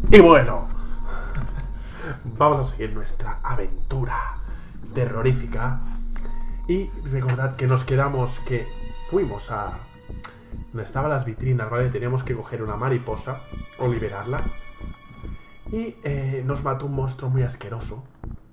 Y bueno, vamos a seguir nuestra aventura terrorífica. Y recordad que nos quedamos, que fuimos a donde estaban las vitrinas, ¿vale? Teníamos que coger una mariposa o liberarla. Y nos mató un monstruo muy asqueroso.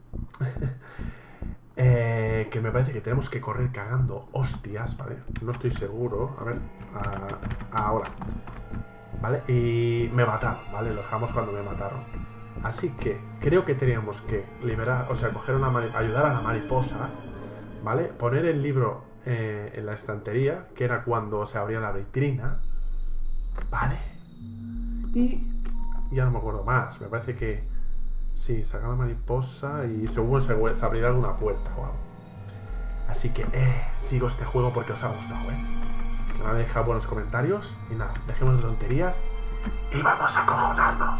Que me parece que tenemos que correr cagando hostias, ¿vale? No estoy seguro. A ver, ahora, ¿vale? Y me mataron, ¿vale? Lo dejamos cuando me mataron. Así que creo que teníamos que liberar, o sea, coger una ayudar a la mariposa, ¿vale? Poner el libro en la estantería, que era cuando se abría la vitrina, ¿vale? Y ya no me acuerdo más. Me parece que sí, sacar la mariposa y seguro se abrirá alguna puerta o algo. Así que sigo este juego porque os ha gustado, que me han dejado buenos comentarios. Y nada, dejemos de tonterías y vamos a acojonarnos.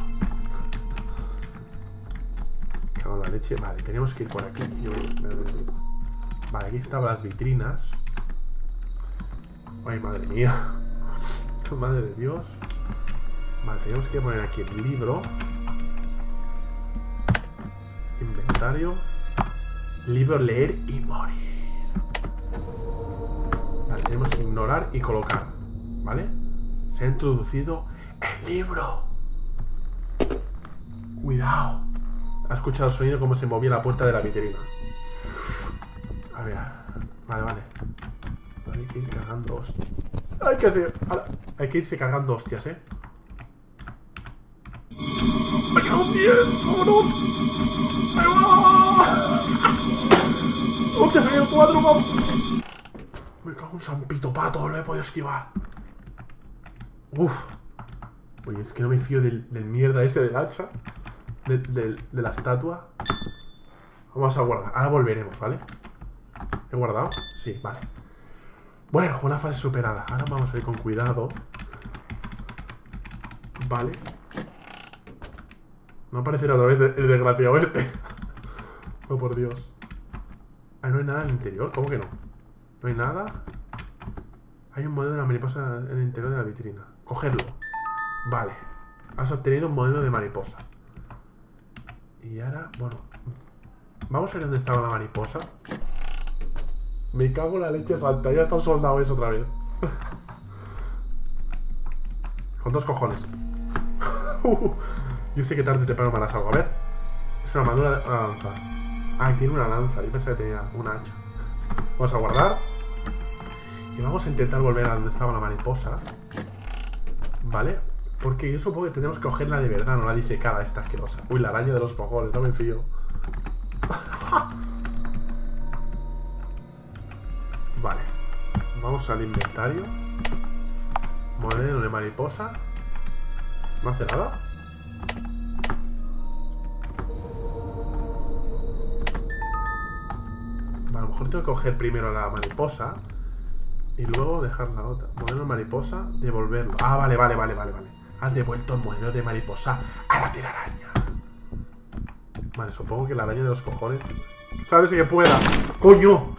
Cago en la leche. Vale, tenemos que ir por aquí. Vale, aquí estaban las vitrinas. Ay, madre mía. Madre de Dios. Vale, tenemos que poner aquí el libro. Inventario. Libro, leer y morir. Vale, tenemos que ignorar y colocar. ¿Vale? Se ha introducido el libro. Cuidado. Ha escuchado el sonido como se movía la puerta de la vitrina. A ver. Vale. Hay que ir cagando hostias. Hay que irse cagando hostias, ¡Me cago en 10! ¡Vámonos! ¡Ahí va! ¡Hostia, se viene 4! ¡Vamos! Me cago en San Pito Pato, lo he podido esquivar. Uf. Oye, es que no me fío del mierda ese del hacha. De la estatua. Vamos a guardar. Ahora volveremos, ¿vale? ¿He guardado? Sí, vale. Bueno, una fase superada. Ahora vamos a ir con cuidado. Vale. No aparecerá otra vez el desgraciado este. Oh, por Dios. Ah, no hay nada en el interior. ¿Cómo que no? No hay nada. Hay un modelo de la mariposa en el interior de la vitrina. Cogerlo. Vale. Has obtenido un modelo de mariposa. Y ahora, bueno, vamos a ver dónde estaba la mariposa. Me cago en la leche santa. Ya está un soldado eso otra vez. Con 2 cojones. Yo sé que tarde te paro para algo. A ver. Es una armadura de una lanza. Ah, tiene una lanza. Yo pensaba que tenía una hacha. Vamos a guardar. Y vamos a intentar volver a donde estaba la mariposa. Vale. Porque yo supongo que tenemos que cogerla de verdad, no la disecada esta asquerosa. Uy, la araña de los cojones, no me fío. Vale. Vamos al inventario. Modelo de mariposa. ¿No hace nada? Vale, a lo mejor tengo que coger primero la mariposa y luego dejar la otra. Modelo de mariposa, devolverlo. Ah, vale. Has devuelto el modelo de mariposa a la telaraña. Vale, supongo que la araña de los cojones. ¿Sabes que pueda? ¡Coño!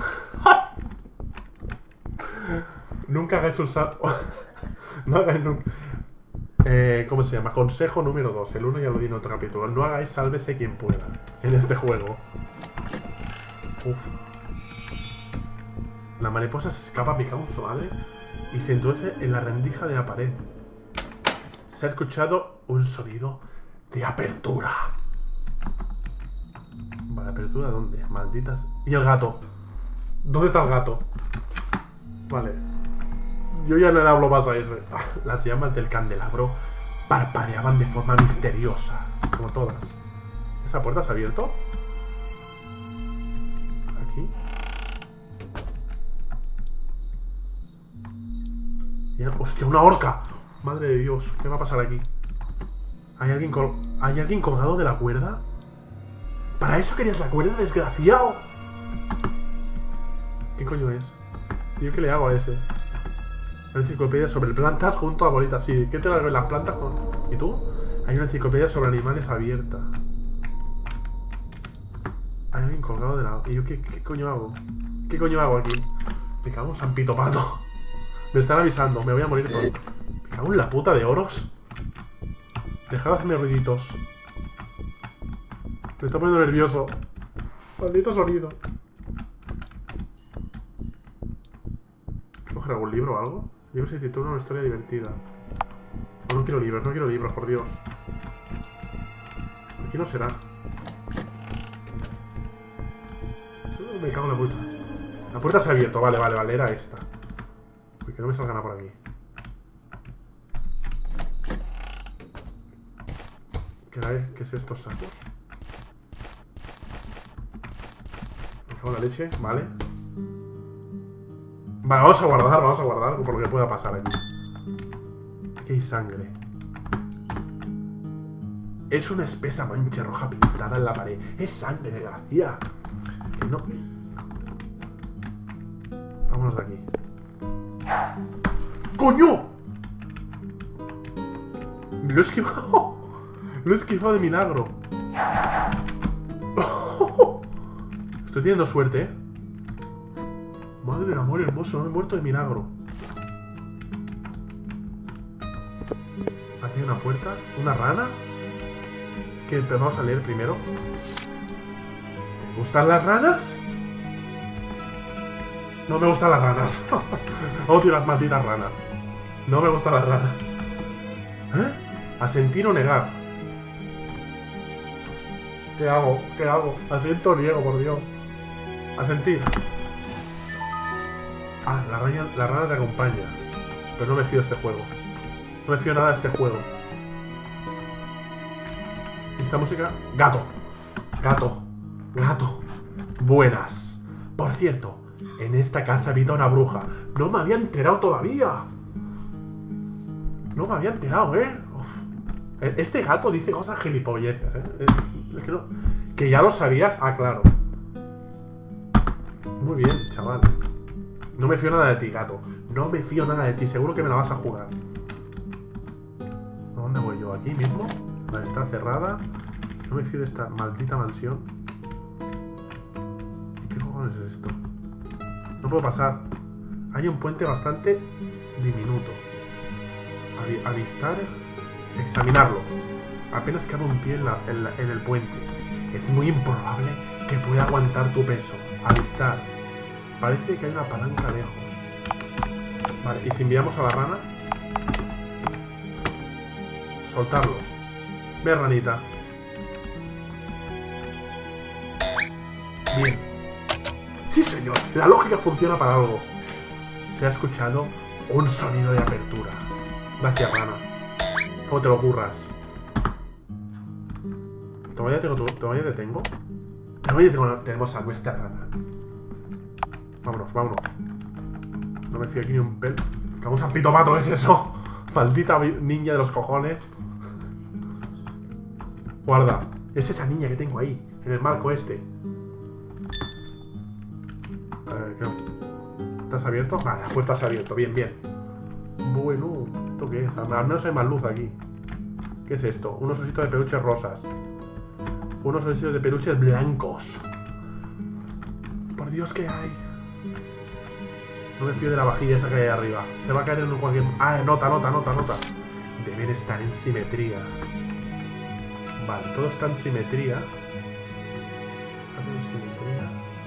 Nunca hagáis un salto. No hagáis nunca. ¿Cómo se llama? Consejo número 2. El 1 ya lo di en otro capítulo. No hagáis sálvese quien pueda en este juego. Uf. La mariposa se escapa, me cago en su madre, y se introduce en la rendija de la pared. Se ha escuchado un sonido de apertura. Vale, ¿apertura dónde? Malditas. ¿Y el gato? ¿Dónde está el gato? Vale. Yo ya no le hablo más a ese. Las llamas del candelabro parpadeaban de forma misteriosa, como todas. ¿Esa puerta se ha abierto? Aquí. ¡Hostia, una horca! Madre de Dios, ¿qué va a pasar aquí? ¿Hay alguien colgado de la cuerda? ¿Para eso querías la cuerda, desgraciado? ¿Qué coño es? ¿Yo qué le hago a ese? Una enciclopedia sobre plantas junto a bolitas. Sí, ¿qué te hago en las plantas con...? ¿Y tú? Hay una enciclopedia sobre animales abierta. Hay alguien colgado de la... ¿Y yo qué coño hago? ¿Qué coño hago aquí? Me cago en San Pito Pato. Me están avisando, me voy a morir por... Me cago en la puta de oros. Dejad de hacerme ruiditos. Me está poniendo nervioso. Maldito sonido. ¿Coger algún libro o algo? Libro se titula Una historia divertida. No, no quiero libros, por Dios. Aquí no será. Me cago en la puta. La puerta se ha abierto, vale, era esta. Uy, que no me salga nada por aquí. ¿Qué es estos sacos? Me cago en la leche, vale. Vale, vamos a guardar por lo que pueda pasar aquí. Aquí hay sangre. Es una espesa mancha roja pintada en la pared. Es sangre, desgracia. Que no... Vámonos de aquí. ¡Coño! Me lo he esquivado. Lo he esquivado de milagro. Estoy teniendo suerte, ¿eh? Madre del amor hermoso, no me he muerto de milagro. Aquí hay una puerta. ¿Una rana? Que vamos a leer primero. ¿Te gustan las ranas? No me gustan las ranas. Odio las malditas ranas. No me gustan las ranas. ¿Eh? ¿Asentir o negar? ¿Qué hago? ¿Qué hago? Asiento o niego, por Dios. Asentir. Ah, la rana te acompaña. Pero no me fío de este juego. No me fío nada de este juego. Esta música... Gato. Gato. Gato. Buenas. Por cierto, en esta casa habita una bruja. No me había enterado todavía. No me había enterado, ¿eh? Uf. Este gato dice cosas gilipolleces, ¿eh? Es que, no... que ya lo sabías. Ah, claro. Muy bien, chaval. No me fío nada de ti, gato. No me fío nada de ti. Seguro que me la vas a jugar. ¿A dónde voy yo? ¿Aquí mismo? Vale, está cerrada. No me fío de esta maldita mansión. ¿Qué cojones es esto? No puedo pasar. Hay un puente bastante diminuto. Avistar. Examinarlo. Apenas cabe un pie en el puente. Es muy improbable que pueda aguantar tu peso. Avistar. Parece que hay una palanca lejos. Vale, y si enviamos a la rana. Soltarlo. Ve, ranita. Bien. Sí, señor. La lógica funciona para algo. Se ha escuchado un sonido de apertura. Gracias, rana. ¿Cómo te lo curras? Todavía te tengo. Tenemos a nuestra rana. Vámonos, vámonos. No me fío aquí ni un pel. Vamos a pito pato, ¿qué es eso? Maldita niña de los cojones. Guarda. Es esa niña que tengo ahí, en el marco este. A ver, ¿qué? ¿Estás abierto? Vale, la puerta se ha abierto. Bien, bien. Bueno, ¿esto qué es? Al menos hay más luz aquí. ¿Qué es esto? Unos ositos de peluches rosas. Unos ositos de peluches blancos. Por Dios, ¿qué hay? No me fío de la vajilla esa que hay arriba. Se va a caer en cualquier... Ah, nota. Deben estar en simetría. Vale, todo está en simetría. Está todo en simetría.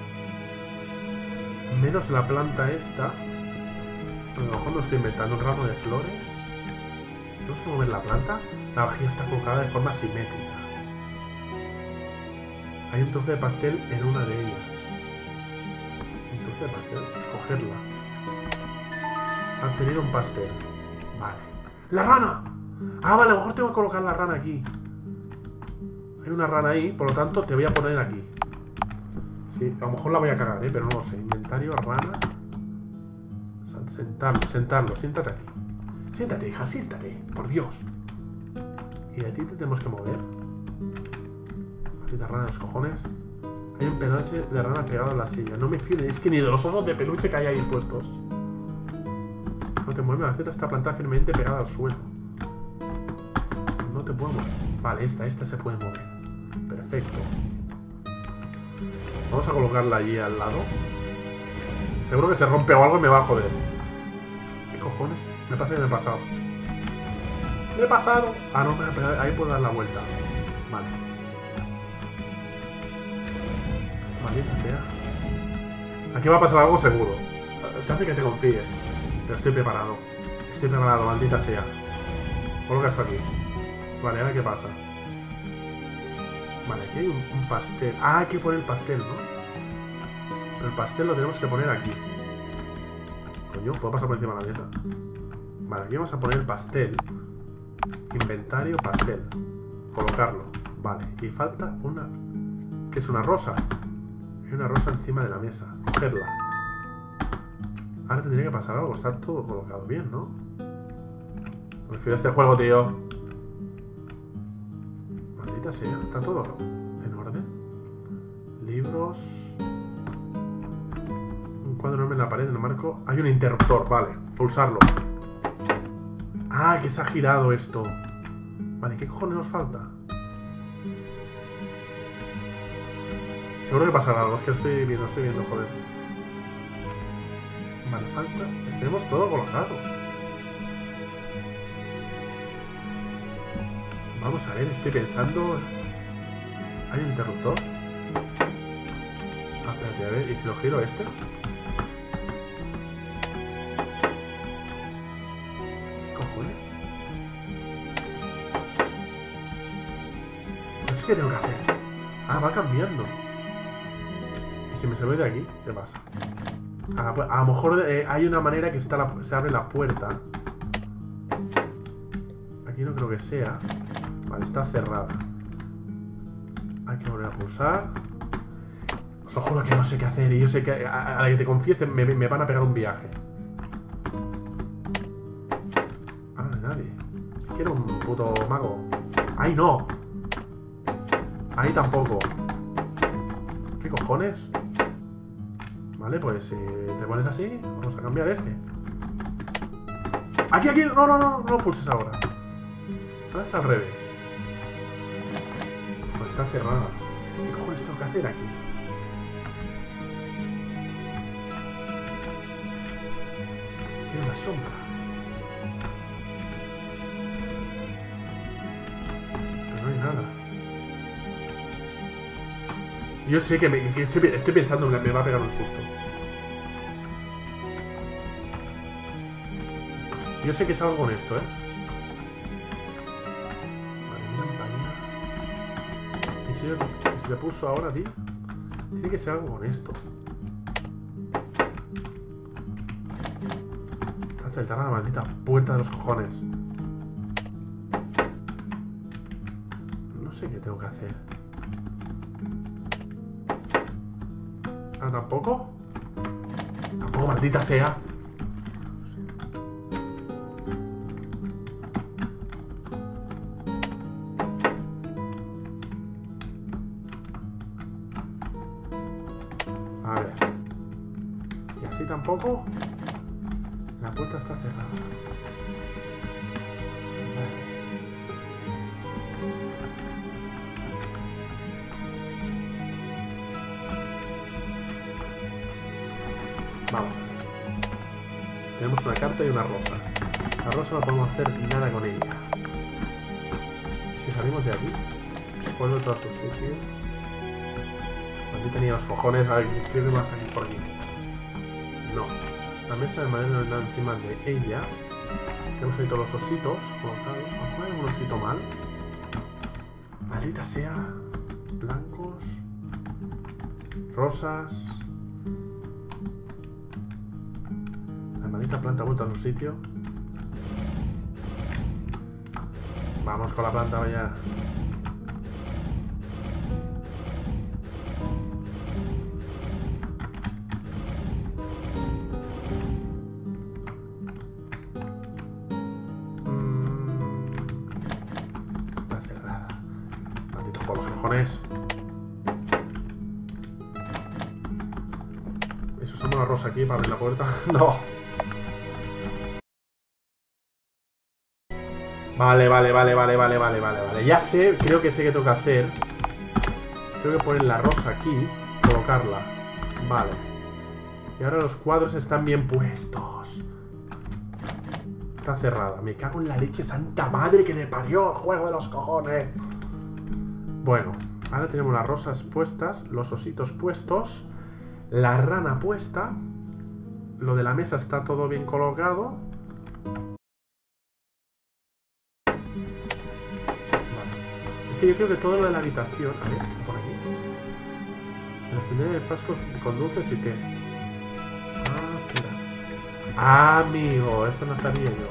Menos la planta esta. A lo mejor no estoy inventando un ramo de flores. ¿Tenemos que mover la planta? La vajilla está colocada de forma simétrica. Hay un trozo de pastel en una de ellas. Un trozo de pastel. Cogerla. Han tenido un pastel. Vale. ¡La rana! Ah, vale, a lo mejor tengo que colocar la rana aquí. Hay una rana ahí, por lo tanto te voy a poner aquí. Sí, a lo mejor la voy a cagar, pero no lo sé. Inventario, rana. Sentarlo, siéntate aquí. Siéntate, hija, siéntate, por Dios. Y a ti te tenemos que mover. Maldita rana de los cojones. Hay un peluche de rana pegado en la silla. No me fío, es que ni de los osos de peluche que hay ahí puestos. No te mueves, la Z está plantada firmemente pegada al suelo. No te puedo mover. Vale, esta se puede mover. Perfecto. Vamos a colocarla allí al lado. Seguro que se rompe o algo y me va a joder. ¿Qué cojones? Me pasa que me he pasado. Me he pasado. Ah, no, pero ahí puedo dar la vuelta. Vale. Maldita sea. Aquí va a pasar algo seguro. Te hace que te confíes. Pero estoy preparado. Estoy preparado, maldita sea. Coloca esto aquí. Vale, ahora qué pasa. Vale, aquí hay un pastel. Ah, hay que poner el pastel, ¿no? Pero el pastel lo tenemos que poner aquí. Coño, ¿puedo pasar por encima de la mesa? Vale, aquí vamos a poner el pastel. Inventario, pastel. Colocarlo. Vale, y falta una... ¿Qué es una rosa? Hay una rosa encima de la mesa. Cogerla. Ahora tendría que pasar algo. Está todo colocado bien, ¿no? Me fío de este juego, tío. Maldita sea. Está todo en orden. Libros. Un cuadro enorme en la pared, en el marco. Hay un interruptor, vale. Pulsarlo. Ah, que se ha girado esto. Vale, ¿qué cojones nos falta? Seguro que pasará algo. Es que estoy viendo, joder. Vale, falta... Tenemos todo colocado. Vamos a ver, estoy pensando... ¿Hay un interruptor? Ah, espérate, a ver, ¿y si lo giro este? ¿Qué cojones? No sé qué tengo que hacer. Ah, va cambiando. ¿Y si me se ve de aquí? ¿Qué pasa? A lo mejor hay una manera que está se abre la puerta. Aquí no creo que sea. Vale, está cerrada. Hay que volver a pulsar. Os juro que no sé qué hacer. Y yo sé que a la que te confíes me van a pegar un viaje. Ah, no hay nadie. Quiero un puto mago. ¡Ay, no! Ahí tampoco. ¿Qué cojones? Vale, pues si te pones así, vamos a cambiar este. ¡Aquí, aquí! No pulses ahora. Ahora está al revés. Pues está cerrada. ¿Qué cojones tengo que hacer aquí? Tiene una sombra. Pero no hay nada. Yo sé que estoy pensando, me va a pegar un susto. Yo sé que es algo con esto, ¿eh? Vale, mira, ¿y si le pulso ahora, tío? Tiene que ser algo con esto. Está cerrada la maldita puerta de los cojones. No sé qué tengo que hacer. Ah, ¿tampoco? Tampoco, maldita sea. A ver. Y así tampoco. La puerta está cerrada. Vale. Vamos a ver. Tenemos una carta y una rosa. La rosa no podemos hacer nada con ella. Si salimos de aquí, vuelvo todo a su sitio. Aquí tenía los cojones. A ver, ¿qué más aquí por aquí? No. La mesa de madera no está encima de ella. Tenemos ahí todos los ositos colocados. ¿O hay un osito mal? Maldita sea. Blancos. Rosas. La maldita planta ha vuelto a su sitio. Vamos con la planta, vaya. Está cerrada. Maldito juego, los cojones. Eso, usamos la rosa aquí para abrir la puerta. No. Vale. Ya sé, creo que sé qué tengo que hacer. Tengo que poner la rosa aquí, colocarla. Vale. Y ahora los cuadros están bien puestos. Está cerrada. Me cago en la leche santa madre que le parió el juego de los cojones. Bueno, ahora tenemos las rosas puestas, los ositos puestos, la rana puesta. Lo de la mesa está todo bien colocado. Vale. Es que yo creo que todo lo de la habitación... A ver, por aquí. El encender de frascos con dulces y té. Ah, espera. Ah, amigo, esto no sabía yo.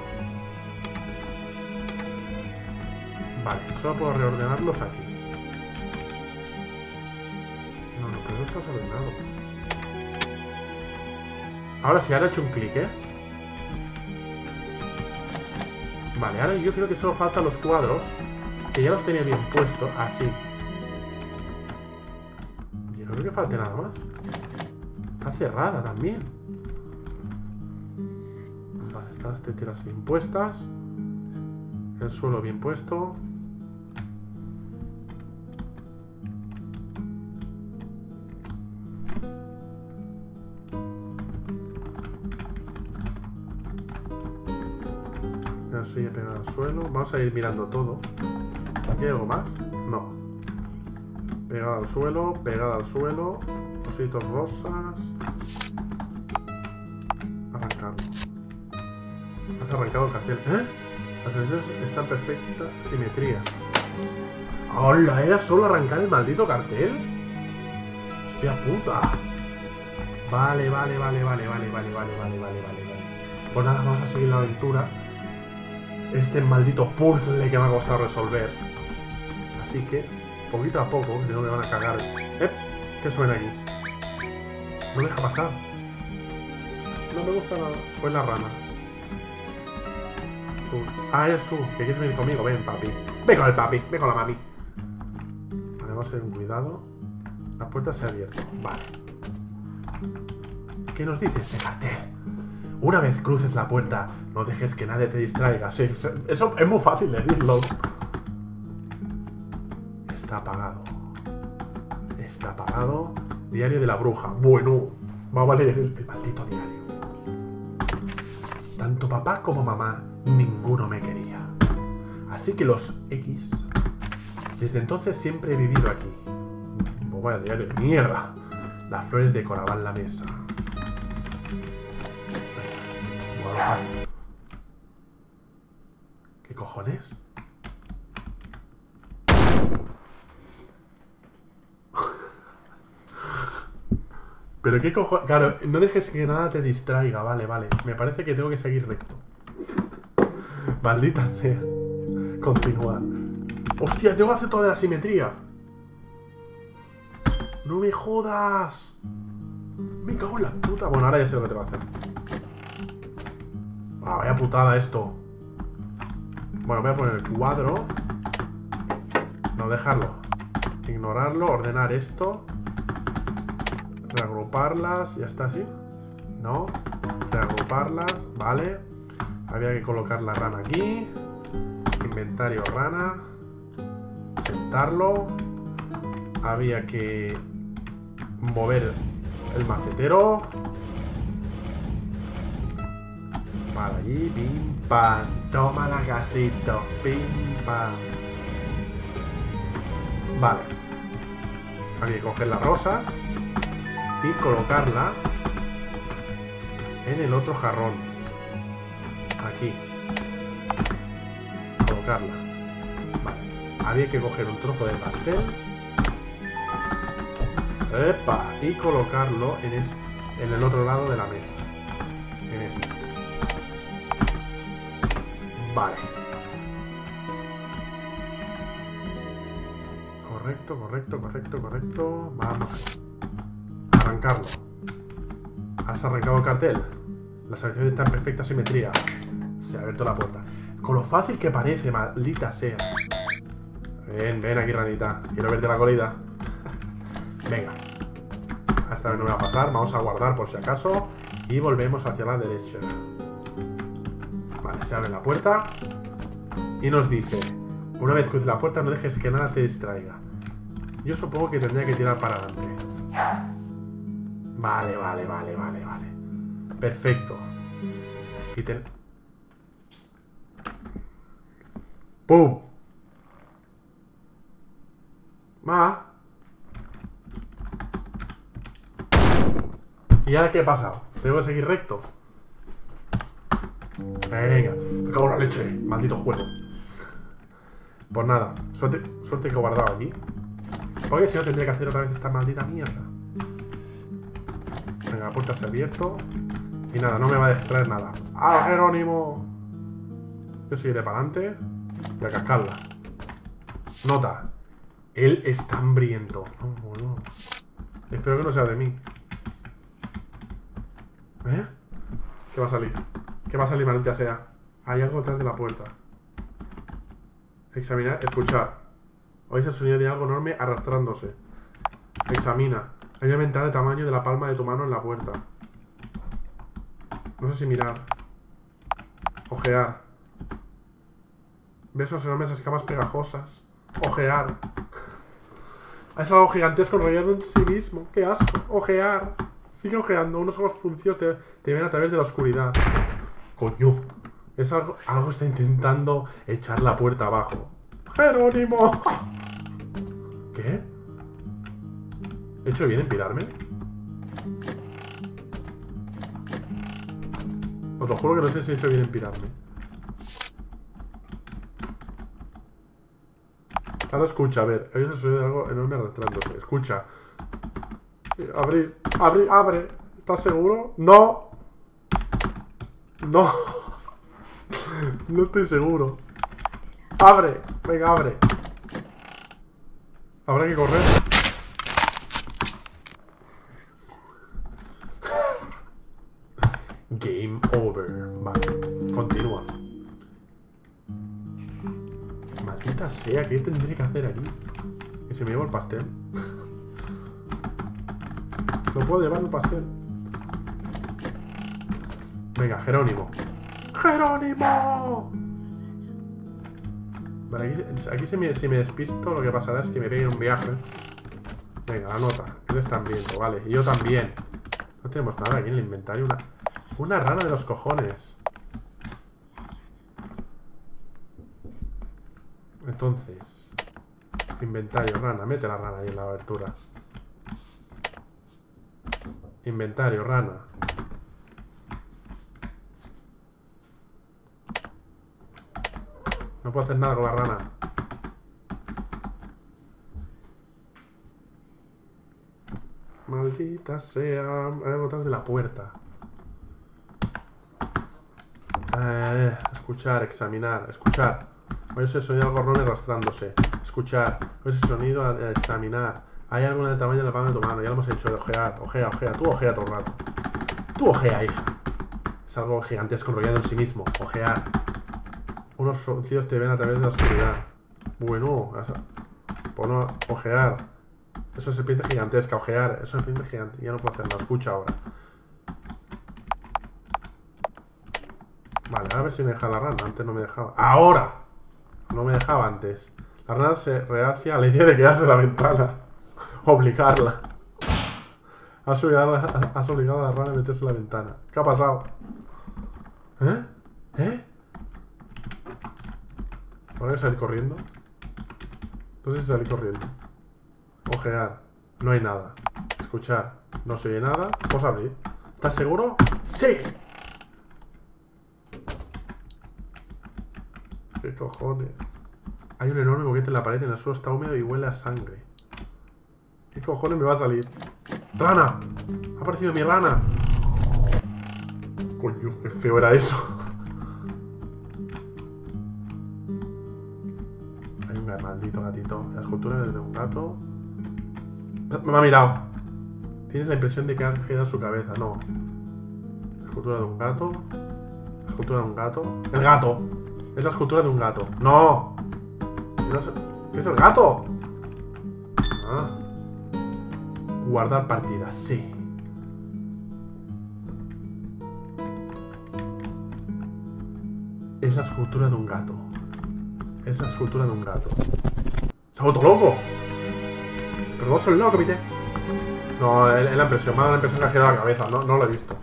Vale, solo puedo reordenarlos aquí. No, pero no está ordenado. Ahora sí, ahora he hecho un clic, ¿eh? Vale, ahora yo creo que solo faltan los cuadros, que ya los tenía bien puestos, así. Yo no creo que falte nada más. Está cerrada también. Vale, están las teteras bien puestas. El suelo bien puesto. La silla pegada al suelo. Vamos a ir mirando todo. ¿Aquí hay algo más? No. Pegada al suelo, pegada al suelo. Ositos rosas. Arrancarlo. Has arrancado el cartel. ¿Eh? Las elecciones están en perfecta simetría. ¡Hola! ¿Era solo arrancar el maldito cartel? ¡Hostia puta! Vale. Pues nada, vamos a seguir la aventura. Este maldito puzzle que me ha costado resolver. Así que, poquito a poco, si no me van a cagar. ¿Qué suena aquí? No me deja pasar. No me gusta nada. Pues la rana. Ah, eres tú, que quieres venir conmigo. Ven, papi. Ven con el papi, ven con la mami. Vale, vamos a tener un cuidado. La puerta se ha abierto. Vale. ¿Qué nos dice este cartel? Una vez cruces la puerta, no dejes que nadie te distraiga. Sí, eso es muy fácil decirlo. Está apagado. Está apagado. Diario de la bruja. Bueno, vamos a leer el maldito diario. Tanto papá como mamá, ninguno me quería. Así que los X... Desde entonces siempre he vivido aquí. Oh, vaya diario de mierda. Las flores decoraban la mesa. Bueno, pasa. ¿Qué cojones? Pero qué cojones... Claro, no dejes que nada te distraiga. Vale. Me parece que tengo que seguir recto. Maldita sea. Continuar. ¡Hostia! Tengo que hacer toda la simetría. ¡No me jodas! Me cago en la puta. Bueno, ahora ya sé lo que tengo que hacer. Ah, vaya putada esto. Bueno, voy a poner el cuadro. No, dejarlo. Ignorarlo, ordenar esto. Reagruparlas, ya está así. No. Reagruparlas, vale. Había que colocar la rana aquí. Inventario rana. Sentarlo. Había que mover el macetero. Para allí, pim pam. Toma la casita, pim pam. Vale. Había que coger la rosa y colocarla en el otro jarrón. Aquí. Colocarla. Vale. Había que coger un trozo de pastel. ¡Epa! Y colocarlo en el otro lado de la mesa. En este. Vale. Correcto. Vamos. Arrancarlo. Has arrancado el cartel. La selección está en perfecta simetría. Se ha abierto la puerta. Con lo fácil que parece, maldita sea. Ven aquí, ranita. Quiero verte la colita. Venga. Esta vez no me va a pasar. Vamos a guardar por si acaso. Y volvemos hacia la derecha. Vale, se abre la puerta. Y nos dice: una vez cruces la puerta, no dejes que nada te distraiga. Yo supongo que tendría que tirar para adelante. Vale. Perfecto. ¡Pum! ¡Ma! ¿Y ahora qué ha pasado? ¿Tengo que seguir recto? Venga, me cago en la leche. Maldito juego. Pues nada, suerte que he guardado aquí. Porque si no tendría que hacer otra vez esta maldita mierda. Venga, la puerta se ha abierto. Y nada, no me va a distraer nada. ¡Ah, Jerónimo! Yo seguiré para adelante. Y a cascarla. Nota. Él está hambriento. No, no. Espero que no sea de mí. ¿Eh? ¿Qué va a salir? ¿Qué va a salir, maldita sea? Hay algo detrás de la puerta. Examinar, escuchar. Oís el sonido de algo enorme arrastrándose. Examina. Hay una ventana de tamaño de la palma de tu mano en la puerta. No sé si mirar. Ojear. ¿Ves las enormes escamas pegajosas? Ojear. Es algo gigantesco enrollado en sí mismo. ¡Qué asco! Ojear. Sigue ojeando. Unos ojos fruncidos te ven a través de la oscuridad. Coño. Es algo está intentando echar la puerta abajo. ¡Jerónimo! ¿Qué? ¿He hecho bien en pirarme? Os lo juro que no sé si he hecho bien en pirarme. Ahora escucha, a ver. Hay un sonido de algo enorme arrastrándose. Escucha. Abre. ¿Estás seguro? ¡No! ¡No! No estoy seguro. ¡Abre! Venga, abre. Habrá que correr. Game over. Vale, continúa. Maldita sea, ¿qué tendré que hacer aquí? Que se me lleva el pastel. No puedo llevar el pastel. Venga, Jerónimo. ¡Jerónimo! Vale, aquí si me despisto, lo que pasará es que me peguen un viaje. Venga, la nota. Él está hambriento, vale. Y yo también. No tenemos nada aquí en el inventario. Una rana de los cojones. Entonces, inventario, rana. Mete la rana ahí en la abertura. Inventario, rana. No puedo hacer nada con la rana. Maldita sea. Hay botas de la puerta. Escuchar, examinar, escuchar. Oye ese sonido de algo enorme arrastrándose. Escuchar. Oye ese sonido, examinar. Hay algo del tamaño de la palma de tu mano. Ya lo hemos hecho. Ojear, ojea. Tú ojea todo el rato. Tú ojea, hija. Es algo gigantesco enrollado en sí mismo. Ojear. Unos fruncidos te ven a través de la oscuridad. Bueno. Bueno, ojear. Eso es serpiente gigantesca. Ojear. Eso es serpiente gigante. Ya no puedo hacer nada. Escucha ahora. Vale, a ver si me deja la rana. Antes no me dejaba. ¡Ahora! No me dejaba antes. La rana se rehacia a la idea de quedarse en la ventana. Obligarla. Has obligado a la rana a meterse en la ventana. ¿Qué ha pasado? ¿Eh? ¿Ahora hay que salir corriendo? No sé si salir corriendo. Ojear. No hay nada. Escuchar. No se oye nada. Vamos a abrir. ¿Estás seguro? ¡Sí! ¿Qué cojones? Hay un enorme boquete en la pared, en el suelo está húmedo y huele a sangre. ¿Qué cojones me va a salir? ¡Rana! ¡Ha aparecido mi rana! Coño, qué feo era eso. Hay un maldito gatito. La escultura es de un gato. Me ha mirado. Tienes la impresión de que ha girado su cabeza. No. La escultura de un gato. La escultura de un gato. ¡El gato! Es la escultura de un gato. ¡No! ¿Qué es el gato? Ah. Guardar partida, sí. Es la escultura de un gato. Es la escultura de un gato. ¡Se ha vuelto loco! Pero no soy loco, pite. No, es la impresión. Me ha dado la impresión que ha girado la cabeza. No lo he visto.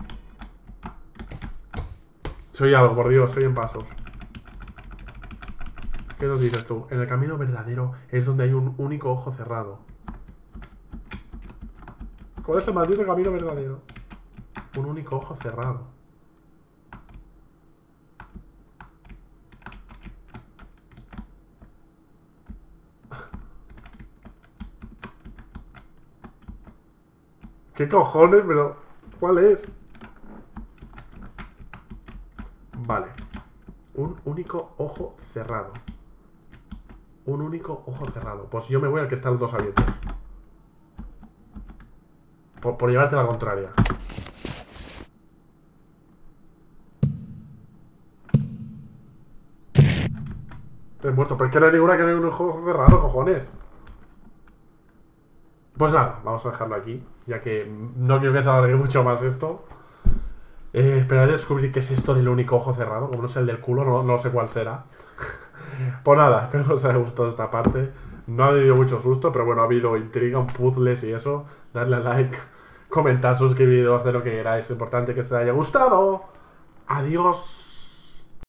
Soy algo, por Dios. Soy en pasos. ¿Qué nos dices tú? En el camino verdadero es donde hay un único ojo cerrado. ¿Cuál es el maldito camino verdadero? Un único ojo cerrado. ¿Qué cojones? Pero... ¿cuál es? Vale. Un único ojo cerrado. Un único ojo cerrado. Pues yo me voy al que están los dos abiertos. Por llevarte la contraria. He muerto. Pero es que no hay ninguna que no hay un ojo cerrado, cojones. Pues nada, vamos a dejarlo aquí. Ya que no quiero que se alargue mucho más esto. Esperaré a descubrir qué es esto del único ojo cerrado. Como no es el del culo, no sé cuál será. Pues nada, espero que os haya gustado esta parte. No ha habido mucho susto, pero bueno, ha habido intriga, puzzles y eso. Darle a like, comentar, suscribiros de lo que queráis. Es importante que os haya gustado. Adiós.